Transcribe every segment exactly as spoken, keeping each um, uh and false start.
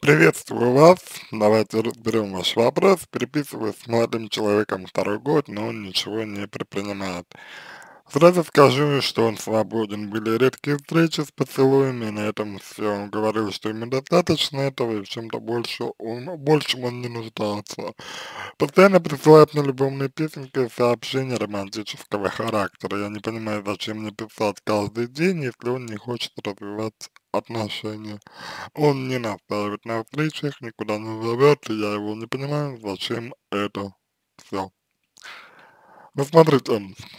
Приветствую вас. Давайте разберем ваш вопрос. Переписываюсь с молодым человеком второй год, но он ничего не предпринимает. Сразу скажу, что он свободен. Были редкие встречи с поцелуями, и на этом все. Он говорил, что ему достаточно этого, и в чем-то больше он, большем он не нуждался. Постоянно присылает мне любовные песенки и сообщения романтического характера. Я не понимаю, зачем мне писать каждый день, если он не хочет развивать отношения. Он не настаивает на встречах, никуда не зовет, и я его не понимаю, зачем это все. Ну, смотрите,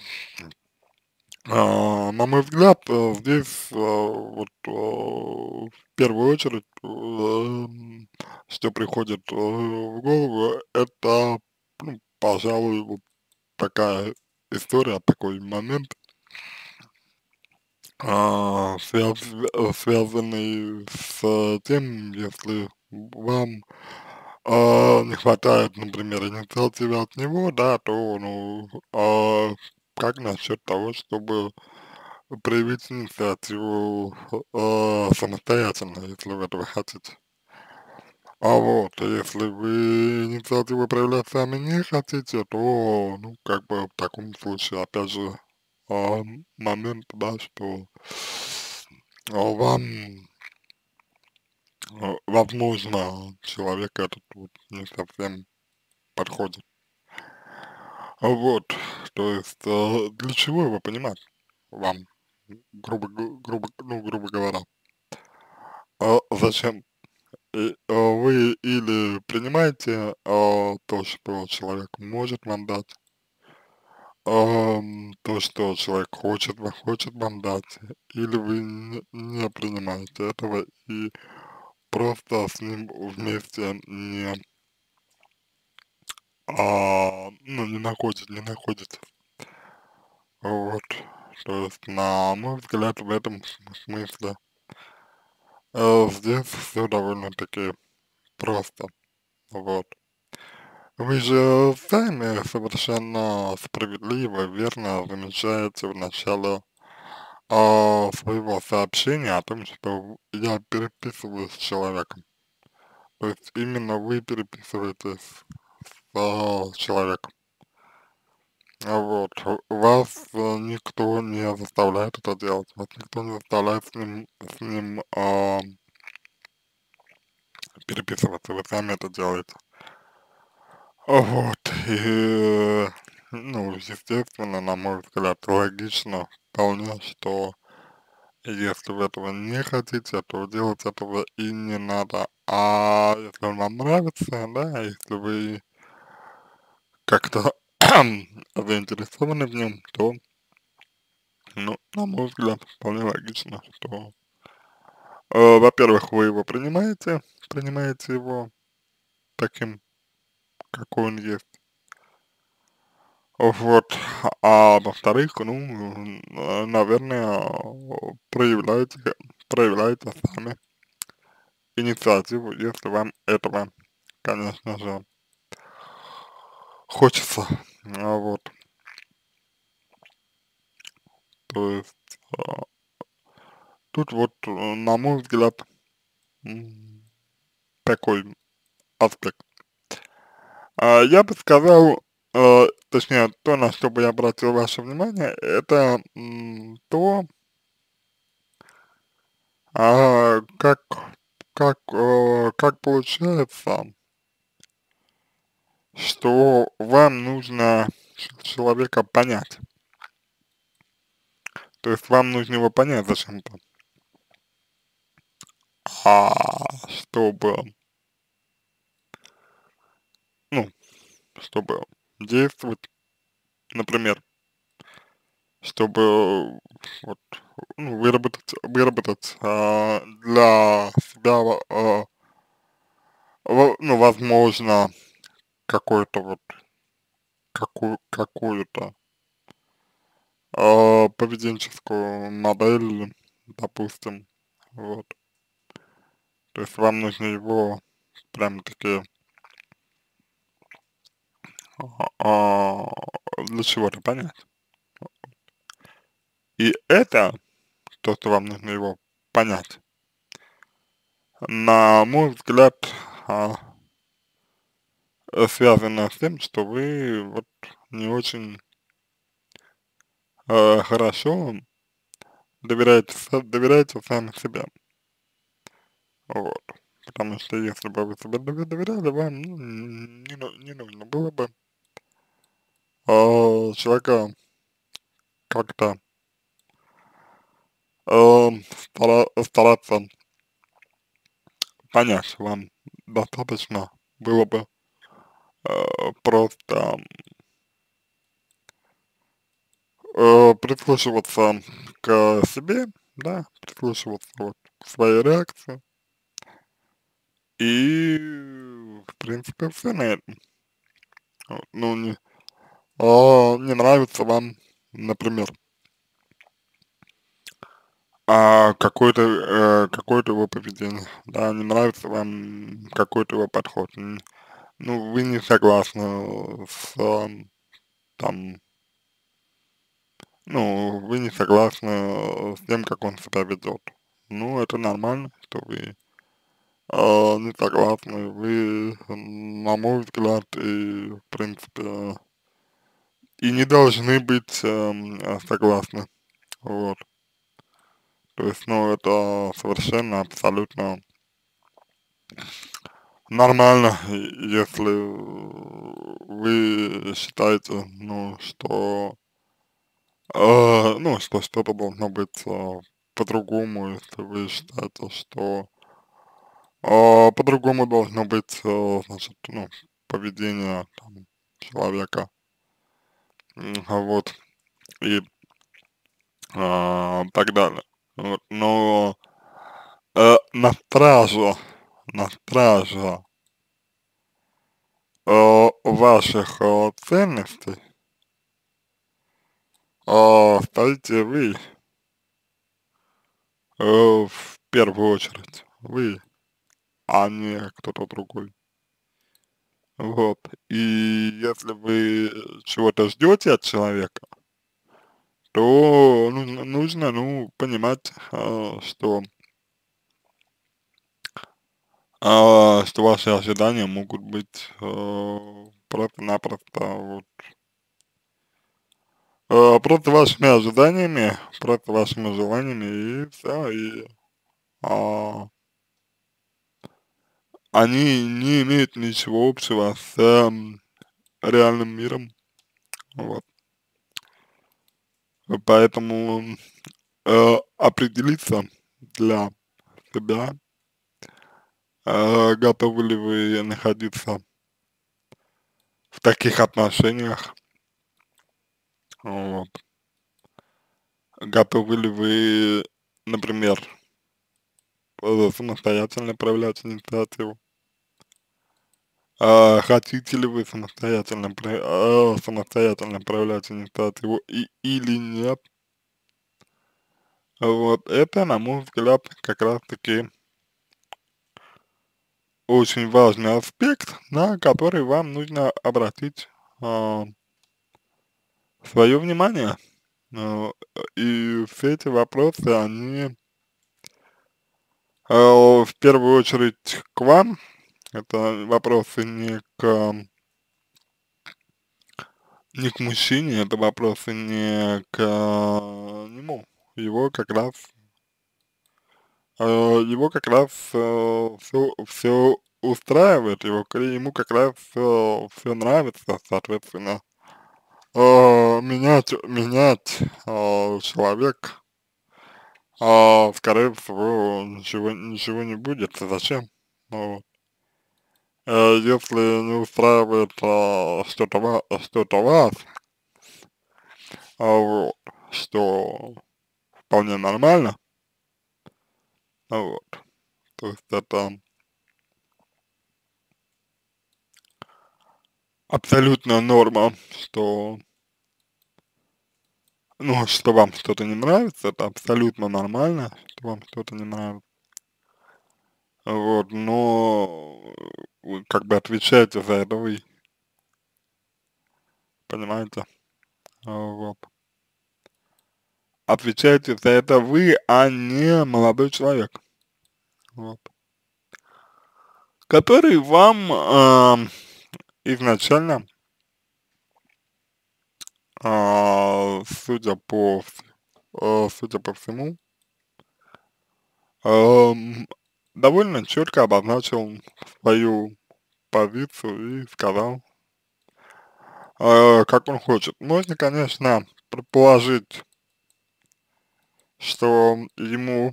а, на мой взгляд, э, здесь, а, вот, а, в первую очередь, эм, что приходит э, в голову, это, ну, пожалуй, вот такая история, такой момент, а, связ э, связанный с тем, если вам а, не хватает, например, инициативы от него, да, то, ну, а, как насчет того, чтобы проявить инициативу а, самостоятельно, если вы этого хотите. А вот, если вы инициативу проявлять сами не хотите, то, ну, как бы в таком случае, опять же, а, момент, да, что а, вам, а, возможно, человек этот вот не совсем подходит. А вот, то есть, а, для чего его понимать вам, грубо, г- грубо, ну, грубо говоря, а зачем? И, а, вы или принимаете а, то, что человек может вам дать, ам, то, что человек хочет, ва- хочет вам дать, или вы не, не принимаете этого и просто с ним вместе не, а, ну, не находите, не находите. Вот. То есть, на мой взгляд, в этом см- смысле э, здесь все довольно-таки просто. Вот. Вы же сами совершенно справедливо, верно замечаете в начале а, своего сообщения о том, что я переписываюсь с человеком. То есть именно вы переписываетесь с а, человеком. А вот. у- Вас э, никто не заставляет это делать. Вас никто не заставляет с ним, с ним а, переписываться. Вы сами это делаете. А вот. И, ну, естественно, на мой взгляд, логично вполне, что если вы этого не хотите, то делать этого и не надо. А если он вам нравится, да, если вы как-то заинтересованы в нем, то, ну, на мой взгляд, вполне логично, что, э, во-первых, вы его принимаете, принимаете его таким, какой он есть. Вот, а во-вторых, ну, м, наверное, проявляйте, проявляйте сами инициативу, если вам этого, конечно же, хочется. А вот, то есть, а, тут вот, э, на мой взгляд, м, такой аспект. А, я бы сказал, э, точнее, то, на что бы я обратил ваше внимание, это м, то, а, как, как, э, как получается, что вам нужно человека понять. То есть вам нужно его понять зачем-то. А чтобы, ну, чтобы действовать, например, чтобы вот, ну, выработать, выработать а, для себя, а, во- ну, возможно, какой-то вот, какую, какую-то а, поведенческую модель, допустим, вот. То есть вам нужно его прям-таки а, для чего-то понять. И это, то, что вам нужно его понять, на мой взгляд, а, э, связано с тем, что вы вот не очень э, хорошо доверяете, с- доверяете сами себе. Вот. Потому что если бы вы себе дове- доверяли, вам ну, не, ну- не нужно было бы э, человека как-то э, стара- стараться понять. Вам достаточно было бы э, просто э, прислушиваться к себе, да, прислушиваться вот к своей реакции. И, в принципе, все на этом. Вот. Ну, не, а, не нравится вам, например, а, какое-то э, какое-то его поведение, да, не нравится вам какой-то его подход. М, Ну, вы не согласны с, ам, там, ну, вы не согласны с тем, как он себя ведет. Ну, это нормально, что вы а, не согласны. Вы, на мой взгляд, и, в принципе, и не должны быть эм, э, согласны. Вот. То есть, ну, это совершенно, абсолютно нормально, и- если вы считаете, ну, что, э, ну, что что-то должно быть э, по-другому, если вы считаете, что э, по-другому должно быть, э, значит, ну, поведение там, человека. М, а вот, и а, так далее. Вот. Но э, на страже, на страже э, ваших э, ценностей э, стоите вы э, в первую очередь. Вы, а не кто-то другой. Вот. И если вы чего-то ждете от человека, то нужно, нужно ну, понимать, э, что а, что ваши ожидания могут быть э, просто-напросто вот, э, просто вашими ожиданиями, просто вашими желаниями и все, и а, они не имеют ничего общего с эм, реальным миром, вот. Поэтому э, определиться для себя, э, готовы ли вы находиться в таких отношениях, вот. Готовы ли вы, например, э, самостоятельно проявлять инициативу. А, хотите ли вы самостоятельно, про- а, самостоятельно проявлять инициативу и, или нет? Вот это, на мой взгляд, как раз таки очень важный аспект, на который вам нужно обратить а, свое внимание. А, и все эти вопросы, они а, в первую очередь к вам, это вопросы не к не к мужчине, это вопросы не к а, нему. Его как раз, э, его как раз все, все устраивает, его, к- ему как раз все, все нравится, соответственно. Э, менять, менять э, человек, э, скорее всего, ничего, ничего не будет. Зачем? Вот. Э, если не устраивает э, что-то, ва- что-то вас, а, вот, что вполне нормально, а вот, то есть это абсолютно норма, что, ну, что вам что-то не нравится, это абсолютно нормально, что вам что-то не нравится, вот, но вы как бы отвечаете за это вы, понимаете, а, вот, отвечаете за это вы, а не молодой человек, вот. который вам э, изначально, э, судя по, э, судя по всему, эм, довольно четко обозначил свою позицию и сказал, э, как он хочет. Можно, конечно, предположить, что ему,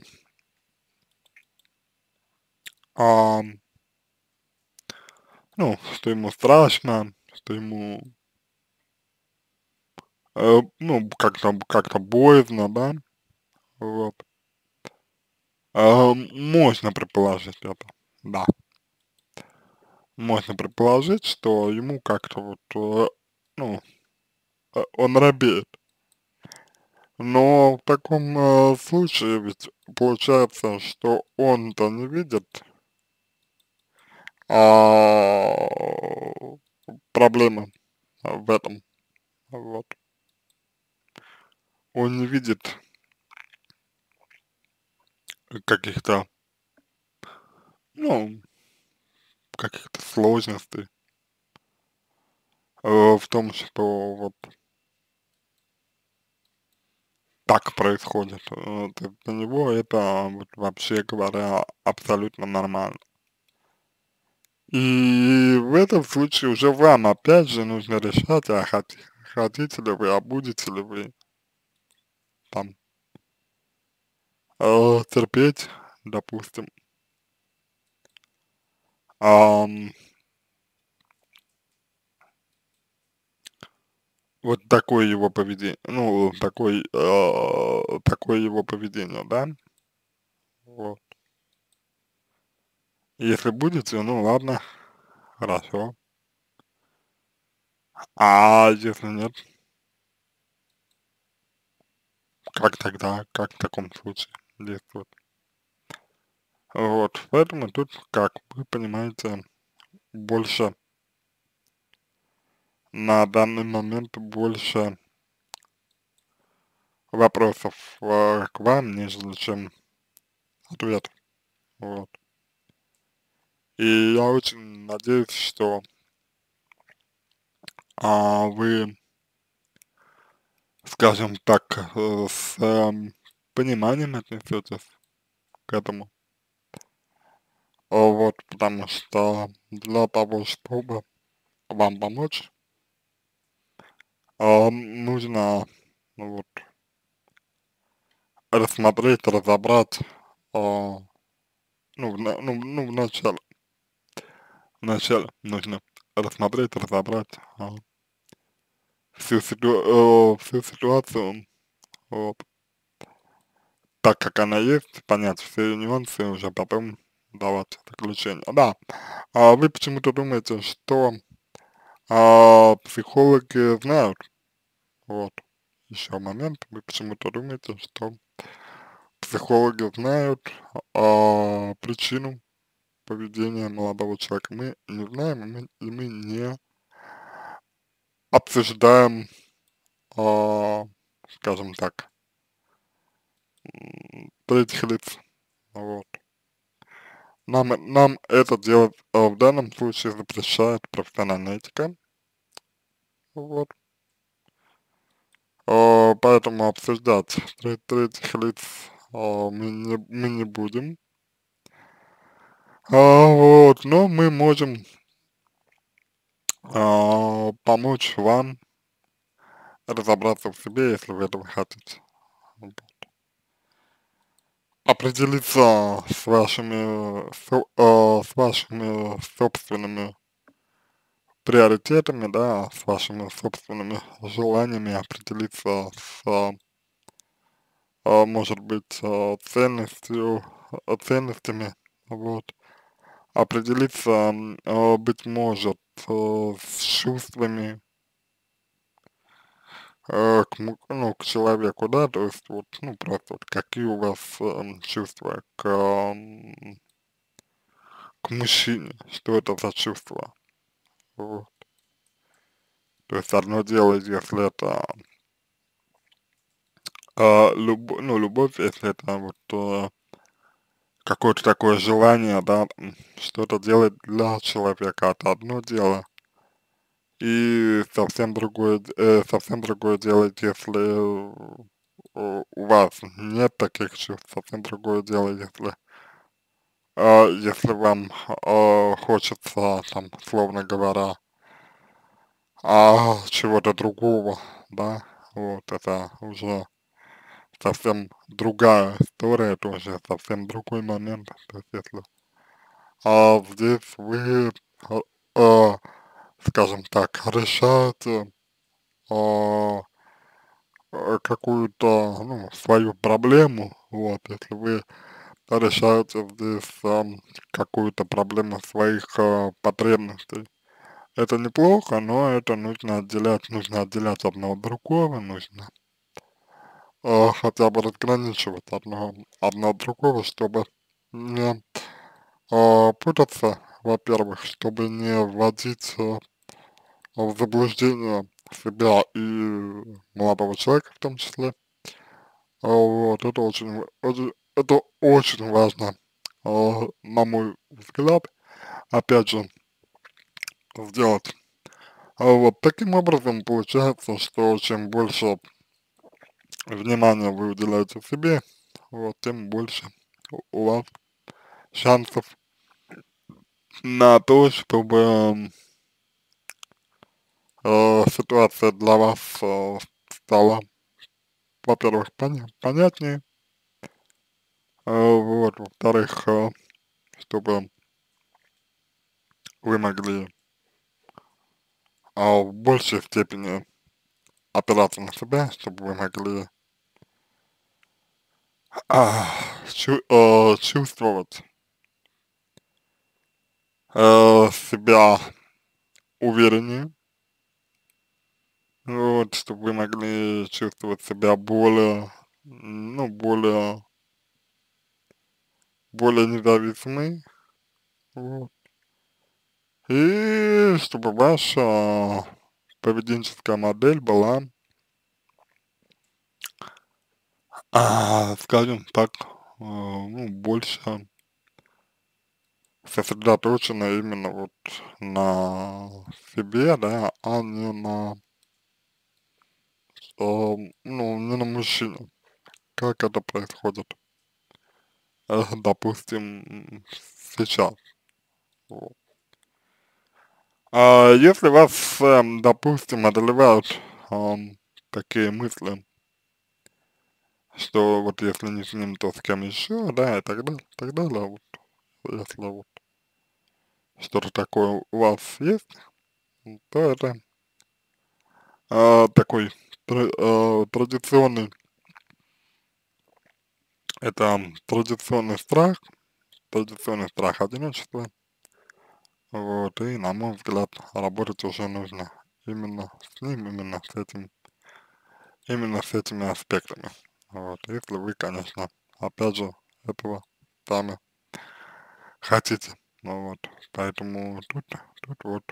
а, ну, что ему страшно, что ему, э, ну, как-то как-то боязно, да, вот. А, можно предположить это, да. Можно предположить, что ему как-то вот, э, ну, э, он робеет. Но в таком э, случае ведь получается, что он-то не видит а, проблемы в этом, вот. Он не видит каких-то, ну, каких-то сложностей э, в том, что вот так происходит. Э, то есть для него это вот вообще говоря абсолютно нормально. И в этом случае уже вам опять же нужно решать, а хот- хотите ли вы, а будете ли вы там э, терпеть, допустим, ам, вот такое его поведение, ну, такой, э, такое его поведение, да, вот. Если будете, ну ладно, хорошо. А если нет, как тогда, как в таком случае действовать? Вот, поэтому тут, как вы понимаете, больше на данный момент больше вопросов э, к вам, нежели чем ответов. Вот. И я очень надеюсь, что а, вы, скажем так, э, с эм, пониманием отнесетесь к этому. А, Вот, потому что для того, чтобы вам помочь, а, нужно ну вот рассмотреть, разобрать, а, ну, в на- ну, ну, вначале, вначале нужно рассмотреть, разобрать а, всю, ситу- э, всю ситуацию, вот, так как она есть, понять все нюансы, и уже потом давать заключение. Да, а вы почему-то думаете, что а, психологи знают, вот, еще момент, вы почему-то думаете, что психологи знают а, причину поведения молодого человека. Мы не знаем, и мы, и мы не обсуждаем, а, скажем так, м, третьих лиц, вот. Нам, нам это делать э, в данном случае запрещает профессиональная этика, вот. Э, поэтому обсуждать тре- третьих лиц э, мы не, мы не будем. А, вот, но мы можем а, помочь вам разобраться в себе, если вы этого хотите. Вот. Определиться с вашими, со- э, с вашими собственными приоритетами, да, с вашими собственными желаниями, определиться с, а, а, может быть, а, ценностью, а, ценностями, вот, определиться, м, а, быть может, э, с чувствами э, к, му- ну, к человеку, да, то есть вот, ну, просто вот какие у вас эм, чувства к, ам, к мужчине, что это за чувства, вот. То есть одно дело, если это а, люб, ну, любовь, если это вот э, какое-то такое желание, да, м, что-то делать для человека, это одно дело. И совсем другое, д- э, совсем другое дело, если у у вас нет таких чувств, совсем другое дело, если, а, если вам а, хочется, там, словно говоря, а, чего-то другого, да, вот это уже совсем другая история, это уже совсем другой момент, то есть если а здесь вы, а, а, скажем так, решаете а, э, какую-то, ну, свою проблему, вот, если вы решаете здесь ам, какую-то проблему своих а, потребностей. Это неплохо, но это нужно отделять, нужно отделять одно от другого, нужно а, хотя бы разграничивать одно, одно от другого, чтобы не а, путаться, во-первых, чтобы не вводить а, в заблуждение себя и молодого человека в том числе. А, вот, это очень, в- очень, это очень важно, а, на мой взгляд, опять же, сделать. А вот таким образом получается, что чем больше внимания вы уделяете себе, вот, тем больше у у вас шансов на то, чтобы м, э, ситуация для вас э, стала, во-первых, поня понятнее, э, вот, во-вторых, э, чтобы вы могли а, в большей степени опираться на себя, чтобы вы могли а, чу э, чувствовать э, себя увереннее, вот, чтобы вы могли чувствовать себя более, м, ну, более, более независимой, вот, и чтобы ваша поведенческая модель была, а, скажем так, э, ну, больше сосредоточена именно вот на себе, да, а не на, э, ну, не на мужчине, как это происходит, э, допустим, м, сейчас. Вот. А если вас, эм, допустим, одолевают ам, такие мысли, что вот если не с ним, то с кем еще, да, и так далее, так далее, вот, если вот что-то такое у вас есть, м, то это а, такой тра- а, традиционный, это традиционный страх, традиционный страх одиночества, вот, и, на мой взгляд, работать уже нужно именно с ним, именно с этим, именно с этими аспектами, вот, если вы, конечно, опять же, этого сами хотите, ну вот, поэтому тут, тут вот,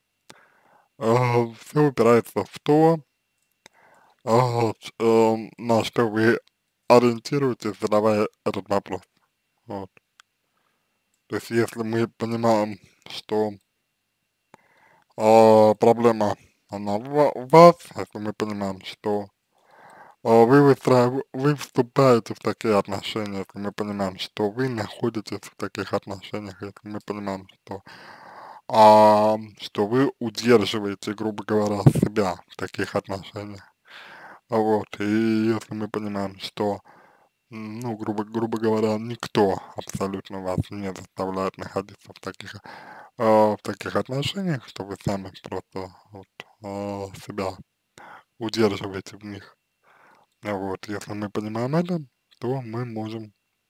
все упирается в то, а, ч- эм, на что вы ориентируетесь, задавая этот вопрос, вот, то есть если мы понимаем, что а, проблема, она в ва- в вас, если мы понимаем, что а, вы, выстраив... вы вступаете в такие отношения, если мы понимаем, что вы находитесь в таких отношениях, если мы понимаем, что, а, что вы удерживаете, грубо говоря, себя в таких отношениях, вот, и если мы понимаем, что, м, ну, грубо, грубо говоря, никто абсолютно вас не заставляет находиться в таких, а, в таких отношениях, что вы сами просто вот, а, себя удерживаете в них. А вот, если мы понимаем это, то мы можем,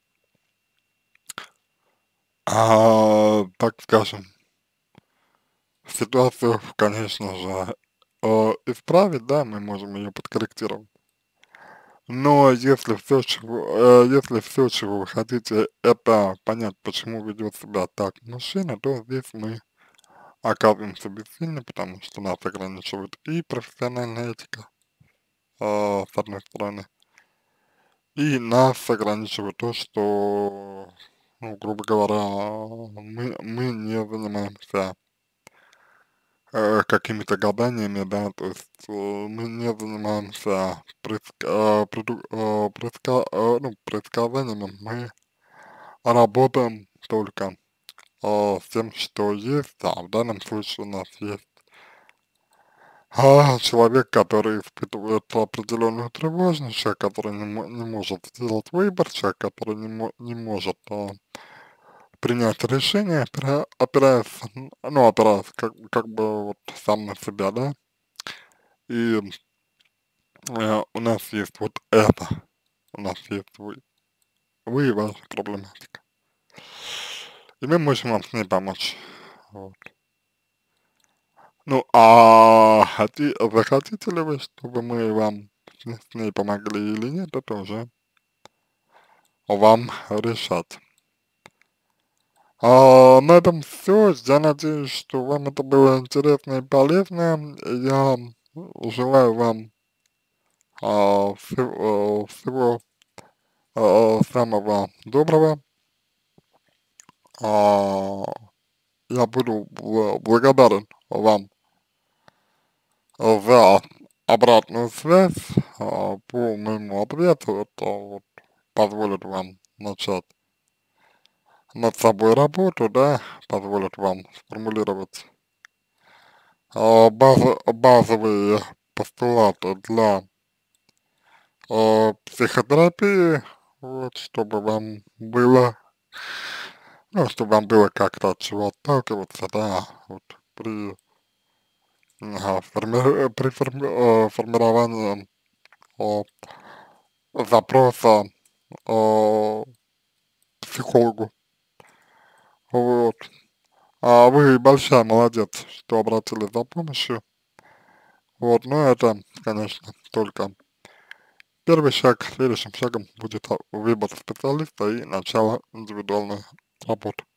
а, так скажем, ситуацию, конечно же, э, исправить, да, мы можем ее подкорректировать. Но если все, чего, э, если все, чего вы хотите, это понять, почему ведет себя так мужчина, то здесь мы оказываемся бессильны, потому что нас ограничивает и профессиональная этика, а, с одной стороны, и нас ограничивает то, что ну, грубо говоря, мы, мы не занимаемся э, какими-то гаданиями, да, то есть э, мы не занимаемся предск- э, преду- э, предска- э, ну, предсказаниями, мы работаем только э, с тем, что есть, а в данном случае у нас есть а, человек, который испытывает определенную тревожность, человек, который не, мо- не может сделать выбор, человек, который не, мо- не может а, принять решение, опира- опираясь, н- ну, опираясь как, как бы вот сам на себя, да, и э, у нас есть вот это, у нас есть вы, вы и ваша проблематика, и мы можем вам с ней помочь, вот. Ну, а хоти, захотите ли вы, чтобы мы вам с ней с ней помогли или нет, это уже вам решать. А, на этом все. Я надеюсь, что вам это было интересно и полезно. Я желаю вам а, всего, всего а, самого доброго. А, я буду бл- благодарен вам за обратную связь а, по моему ответу. Это вот позволит вам начать над собой работу, да, позволит вам сформулировать а, база- базовые постулаты для а, психотерапии, вот, чтобы вам было, ну, чтобы вам было как-то от чего отталкиваться, да, вот, при, а, форми- при форми- а, формировании а, запроса а, психологу, вот. А вы большая молодец, что обратились за помощью, вот, но это, конечно, только первый шаг. Следующим шагом будет а, выбор специалиста и начало индивидуальной работы.